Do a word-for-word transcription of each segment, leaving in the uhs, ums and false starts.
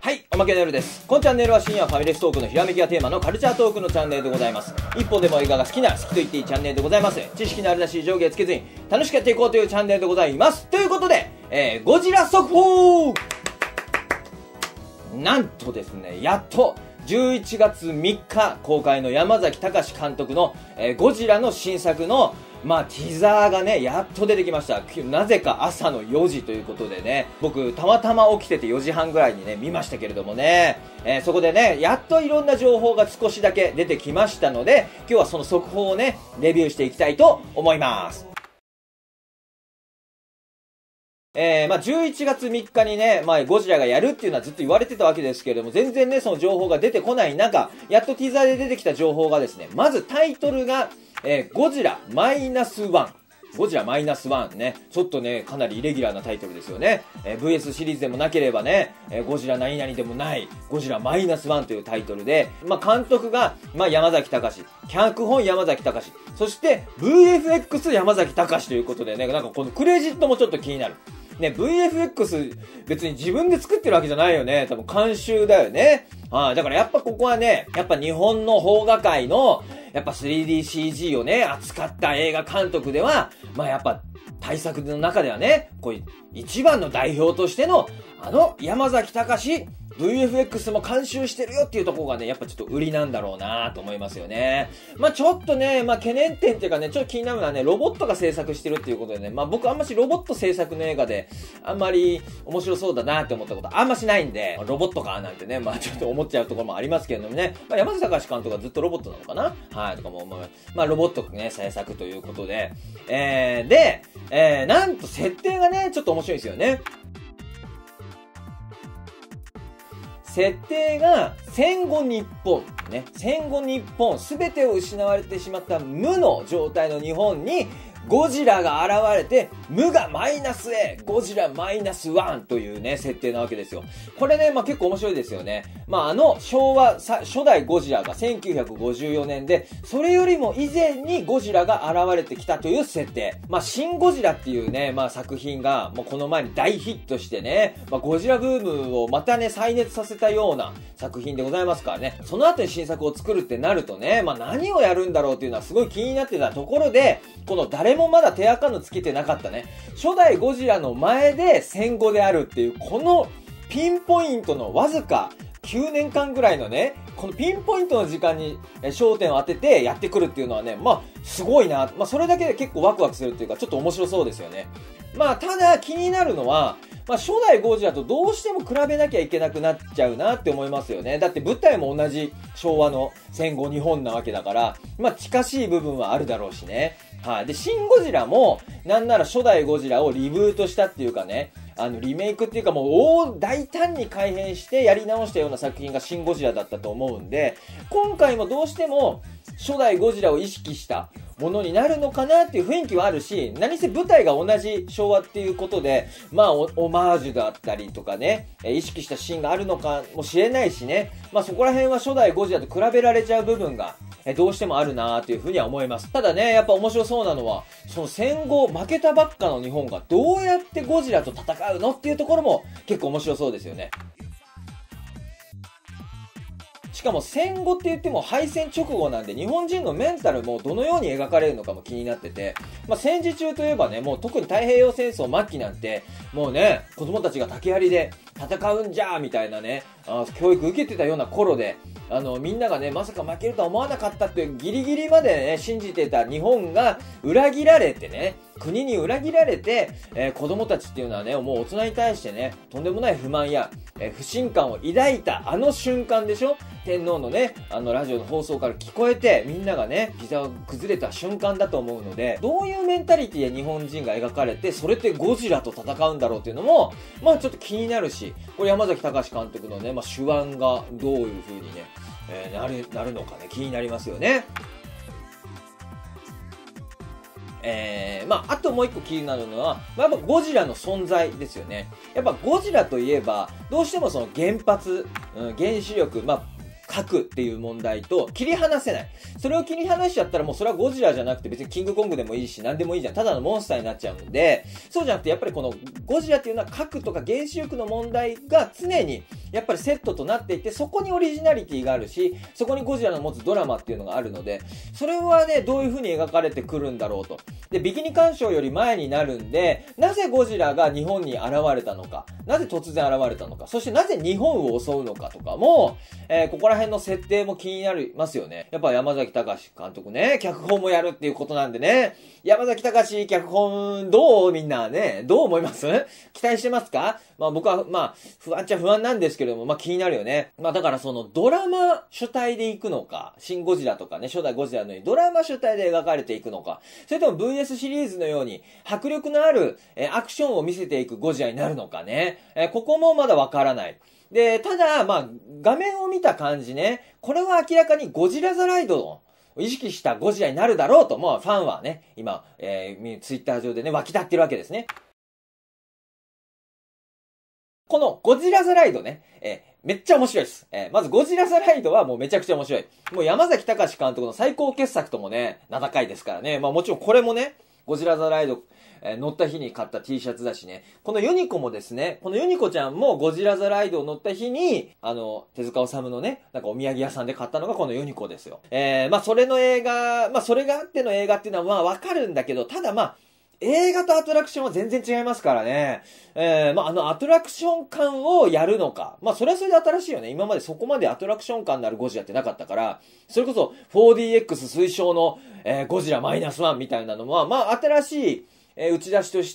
はい、おまけの夜です。このチャンネルは深夜ファミレストークのひらめきがテーマのカルチャートークのチャンネルでございます。一本でも映画が好きな、好きと言っていいチャンネルでございます。知識のあるなし上下つけずに楽しくやっていこうというチャンネルでございます。ということで、えー、ゴジラ速報なんとですね、やっとじゅういちがつみっか公開の山崎貴監督の、えー、ゴジラの新作のまあ、ティザーがね、やっと出てきました。なぜか朝のよじということでね、僕、たまたま起きててよじはんぐらいにね、見ましたけれどもね、えー、そこでね、やっといろんな情報が少しだけ出てきましたので、今日はその速報をね、レビューしていきたいと思います。えー、まあ、じゅういちがつみっかにね、まあ、ゴジラがやるっていうのはずっと言われてたわけですけれども、全然ね、その情報が出てこない中、やっとティザーで出てきた情報がですね、まずタイトルが、えー、ゴジラマイナスワン。ゴジラマイナスワンね。ちょっとね、かなりイレギュラーなタイトルですよね。えー、ブイエス シリーズでもなければね、えー、ゴジラ何々でもない、ゴジラマイナスワンというタイトルで、まあ、監督が、まあ、山崎貴、脚本山崎貴、そして ブイエフエックス 山崎貴ということでね、なんかこのクレジットもちょっと気になる。ね、ブイエフエックス 別に自分で作ってるわけじゃないよね。多分監修だよね。はい。だからやっぱここはね、やっぱ日本の邦画界の、やっぱ スリーディーシージー をね、扱った映画監督では、まあやっぱ大作の中ではね、こう一番の代表としての、あの山崎貴、ブイエフエックス も監修してるよっていうところがね、やっぱちょっと売りなんだろうなと思いますよね。まあちょっとね、まあ懸念点っていうかね、ちょっと気になるのはね、ロボットが制作してるっていうことでね、まあ僕あんましロボット制作の映画で、あんまり面白そうだなって思ったことあんましないんで、ロボットかなんてね、まあちょっと思っちゃうところもありますけれどもね、まあ山崎貴監督はずっとロボットなのかなはい、とかも、まあ、まあロボットね、制作ということで、えー、で、えー、なんと設定がね、ちょっと面白いですよね。設定が戦後日本、ね、戦後日本、すべてを失われてしまった無の状態の日本に、ゴジラが現れて、無がマイナスへ、ゴジラマイナスワンというね、設定なわけですよ。これね、まあ結構面白いですよね。まああの、昭和、初代ゴジラがせんきゅうひゃくごじゅうよねんで、それよりも以前にゴジラが現れてきたという設定。まあ、シン・ゴジラっていうね、まあ作品が、もうこの前に大ヒットしてね、まあゴジラブームをまたね、再熱させたような作品でございますからね。その後に新作を作るってなるとね、まあ何をやるんだろうっていうのはすごい気になってたところで、この誰もまだ手垢のつけてなかったね、初代ゴジラの前で戦後であるっていう、このピンポイントのわずかきゅうねんかんぐらいのね、このピンポイントの時間に焦点を当ててやってくるっていうのはね、まあ、すごいな。まあ、それだけで結構ワクワクするっていうか、ちょっと面白そうですよね。まあ、ただ気になるのは、まあ、初代ゴジラとどうしても比べなきゃいけなくなっちゃうなって思いますよね。だって舞台も同じ昭和の戦後日本なわけだから、まあ、近しい部分はあるだろうしね。はい。で、シン・ゴジラも、なんなら初代ゴジラをリブートしたっていうかね、あの、リメイクっていうかもう、大、大胆に改変してやり直したような作品がシン・ゴジラだったと思うんで、今回もどうしても、初代ゴジラを意識したものになるのかなっていう雰囲気はあるし、何せ舞台が同じ昭和っていうことで、まあ、オマージュだったりとかね、意識したシーンがあるのかもしれないしね、まあそこら辺は初代ゴジラと比べられちゃう部分が、どうしてもあるなーっていうふうには思います。ただね、やっぱ面白そうなのは、その戦後負けたばっかの日本がどうやってゴジラと戦うのっていうところも結構面白そうですよね。しかも戦後って言っても敗戦直後なんで、日本人のメンタルもどのように描かれるのかも気になってて、まあ、戦時中といえばね、もう特に太平洋戦争末期なんて、もうね、子供たちが竹槍で戦うんじゃーみたいなね、あ教育受けてたような頃で、あの、みんながね、まさか負けるとは思わなかったっていうギリギリまでね、信じてた日本が裏切られてね、国に裏切られて、えー、子供たちっていうのはね、もう大人に対してね、とんでもない不満や、えー、不信感を抱いたあの瞬間でしょ？天皇のね、あのラジオの放送から聞こえて、みんながね、膝を崩れた瞬間だと思うので、どういうメンタリティで日本人が描かれて、それってゴジラと戦うんだろうっていうのも、まあちょっと気になるし、これ山崎貴監督のね、まあ手腕がどういう風にね、えー、なる、なるのかね、気になりますよね。えー、まあ、あともう一個気になるのは、まあ、やっぱゴジラの存在ですよね。やっぱゴジラといえば、どうしてもその原発、うん、原子力、まあ、核っていう問題と切り離せない。それを切り離しちゃったらもうそれはゴジラじゃなくて別にキングコングでもいいし何でもいいじゃん。ただのモンスターになっちゃうんで、そうじゃなくてやっぱりこのゴジラっていうのは核とか原子力の問題が常にやっぱりセットとなっていて、そこにオリジナリティがあるし、そこにゴジラの持つドラマっていうのがあるので、それはね、どういう風に描かれてくるんだろうと。で、ビキニ干渉より前になるんで、なぜゴジラが日本に現れたのか、なぜ突然現れたのか、そしてなぜ日本を襲うのかとかも、えー、ここら辺の設定も気になりますよね。やっぱ山崎隆監督ね、脚本もやるっていうことなんでね、山崎隆脚本どうみんなね、どう思います？期待してますか？まあ僕は、まあ、不安っちゃ不安なんですけれども、まあ気になるよね。まあだからそのドラマ主体で行くのか、シンゴジラとかね、初代ゴジラのようにドラマ主体で描かれていくのか、それとも ブイエス シリーズのように迫力のある、えー、アクションを見せていくゴジラになるのかね。えー、ここもまだわからない。で、ただ、まあ、画面を見た感じね、これは明らかにゴジラザライドの意識したゴジラになるだろうと、まあ、ファンはね、今、えー、ツイッター上でね、湧き立ってるわけですね。このゴジラザライドね、えー、めっちゃ面白いです。えー、まずゴジラザライドはもうめちゃくちゃ面白い。もう山崎隆監督の最高傑作ともね、名高いですからね。まあもちろんこれもね、ゴジラザライド、えー、乗った日に買った T シャツだしね。このユニコもですね、このユニコちゃんもゴジラザライドを乗った日に、あの、手塚治虫のね、なんかお土産屋さんで買ったのがこのユニコですよ。えー、まあそれの映画、まあそれがあっての映画っていうのはまあわかるんだけど、ただまあ、映画とアトラクションは全然違いますからね。えー、まあ、あのアトラクション感をやるのか。まあ、それはそれで新しいよね。今までそこまでアトラクション感のあるゴジラってなかったから、それこそ フォーディーエックス 推奨の、えー、ゴジラマイナスワンみたいなのは、まあ、新しい、えー、打ち出しとして、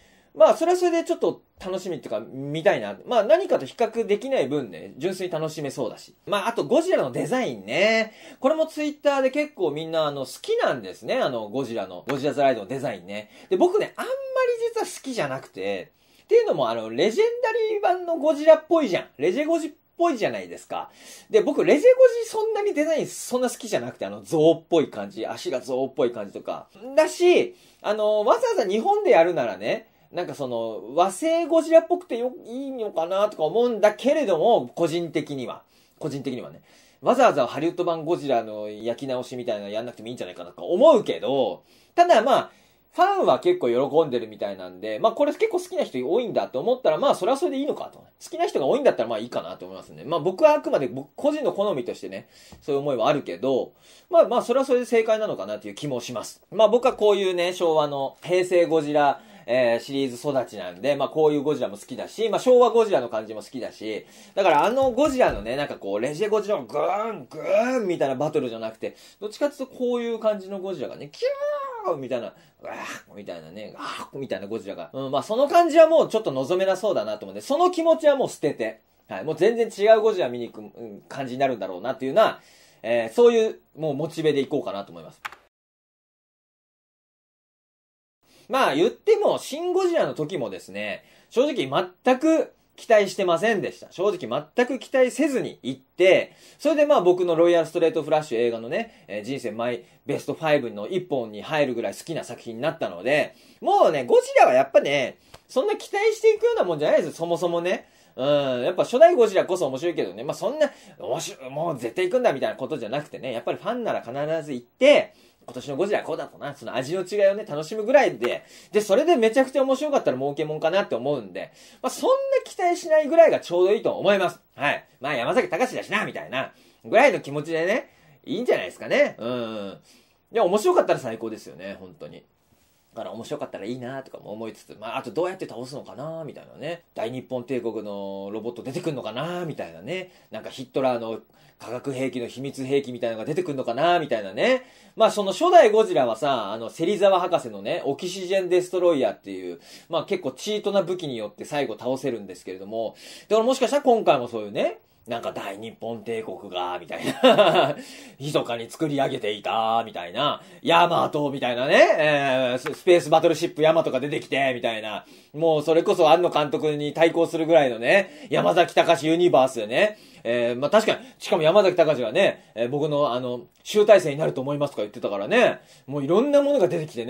まあ、それはそれでちょっと楽しみっていうか、見たいな。まあ、何かと比較できない分ね、純粋に楽しめそうだし。まあ、あと、ゴジラのデザインね。これもツイッターで結構みんな、あの、好きなんですね。あの、ゴジラの、ゴジラザライドのデザインね。で、僕ね、あんまり実は好きじゃなくて、っていうのも、あの、レジェンダリー版のゴジラっぽいじゃん。レジェゴジっぽいじゃないですか。で、僕、レジェゴジそんなにデザインそんな好きじゃなくて、あの、象っぽい感じ、足が象っぽい感じとか。だし、あの、わざわざ日本でやるならね、なんかその、和製ゴジラっぽくてよ、いいのかなとか思うんだけれども、個人的には。個人的にはね。わざわざハリウッド版ゴジラの焼き直しみたいなのやんなくてもいいんじゃないかなとか思うけど、ただまあ、ファンは結構喜んでるみたいなんで、まあこれ結構好きな人多いんだと思ったら、まあそれはそれでいいのかと。好きな人が多いんだったらまあいいかなと思いますね。まあ僕はあくまで僕個人の好みとしてね、そういう思いはあるけど、まあまあそれはそれで正解なのかなという気もします。まあ僕はこういうね、昭和の平成ゴジラ、えー、シリーズ育ちなんで、まあこういうゴジラも好きだし、まあ昭和ゴジラの感じも好きだし、だからあのゴジラのね、なんかこう、レジェゴジラのグーン、グーンみたいなバトルじゃなくて、どっちかっていうとこういう感じのゴジラがね、キューみたいな、ガーみたいなね、ガーみたいなゴジラが、うん、まあその感じはもうちょっと望めなそうだなと思うんで、その気持ちはもう捨てて、はい、もう全然違うゴジラ見に行く、うん、感じになるんだろうなっていうのは、えー、そういうもうモチベでいこうかなと思います。まあ言っても、シン・ゴジラの時もですね、正直全く期待してませんでした。正直全く期待せずに行って、それでまあ僕のロイヤルストレートフラッシュ映画のね、えー、人生マイベストファイブの一本に入るぐらい好きな作品になったので、もうね、ゴジラはやっぱね、そんな期待していくようなもんじゃないですよ、そもそもね。うん、やっぱ初代ゴジラこそ面白いけどね、まあそんな、面白い、もう絶対行くんだみたいなことじゃなくてね、やっぱりファンなら必ず行って、今年のゴジラはこうだとな、その味の違いをね、楽しむぐらいで、で、それでめちゃくちゃ面白かったら儲けもんかなって思うんで、まあ、そんな期待しないぐらいがちょうどいいと思います。はい。まあ、山崎隆だしな、みたいな、ぐらいの気持ちでね、いいんじゃないですかね。うん。いや、面白かったら最高ですよね、本当に。だから面白かったらいいなとかも思いつつ、まあ、あとどうやって倒すのかなみたいなね。大日本帝国のロボット出てくんのかなみたいなね。なんかヒットラーの化学兵器の秘密兵器みたいなのが出てくんのかなみたいなね。まあその初代ゴジラはさ、あの、芹沢博士のね、オキシジェンデストロイヤーっていう、まあ結構チートな武器によって最後倒せるんですけれども、だからもしかしたら今回もそういうね、なんか大日本帝国が、みたいな、密かに作り上げていた、みたいな、ヤマトみたいなね、えー、スペースバトルシップヤマトが出てきて、みたいな、もうそれこそ庵野監督に対抗するぐらいのね、山崎隆ユニバースでね、えー、まあ、確かに、しかも山崎隆がね、えー、僕のあの、集大成になると思いますとか言ってたからね、もういろんなものが出てきてね、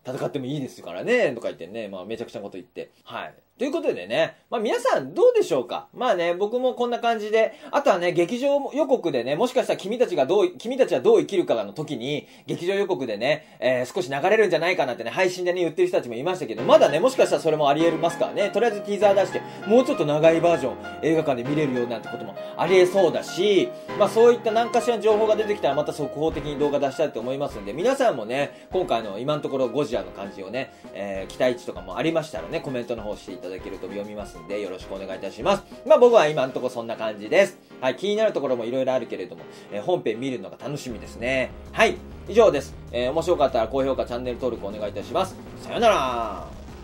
戦ってもいいですからね、とか言ってね、まあめちゃくちゃなこと言って。はい。ということでね、まあ皆さんどうでしょうか。まあね、僕もこんな感じで、あとはね、劇場予告でね、もしかしたら君たちがどう、君たちはどう生きるかの時に、劇場予告でね、えー、少し流れるんじゃないかなってね、配信でね、言ってる人たちもいましたけど、まだね、もしかしたらそれもあり得ますからね、とりあえずティーザー出して、もうちょっと長いバージョン、映画館で見れるようなんてこともあり得そうだし、まあそういった何かしらの情報が出てきたらまた速報的に動画出したいと思いますんで、皆さんもね、今回の今のところゴジラの感じをね、えー、期待値とかもありましたらね、コメントの方していただけると読みますんで、よろしくお願いいたします。まあ僕は今のところそんな感じです。はい、気になるところもいろいろあるけれども、えー、本編見るのが楽しみですね。はい、以上です。えー、面白かったら高評価、チャンネル登録お願いいたします。さよなら。